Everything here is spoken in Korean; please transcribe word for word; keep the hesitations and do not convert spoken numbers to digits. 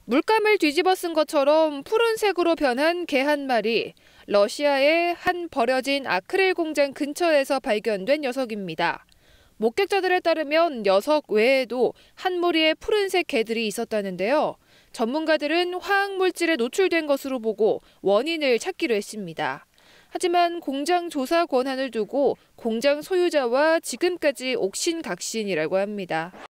물감을 뒤집어 쓴 것처럼 푸른색으로 변한 개 한 마리. 러시아의 한 버려진 아크릴 공장 근처에서 발견된 녀석입니다. 목격자들에 따르면 녀석 외에도 한 무리의 푸른색 개들이 있었다는데요. 전문가들은 화학물질에 노출된 것으로 보고 원인을 찾기로 했습니다. 하지만 공장 조사 권한을 두고 공장 소유자와 지금까지 옥신각신이라고 합니다.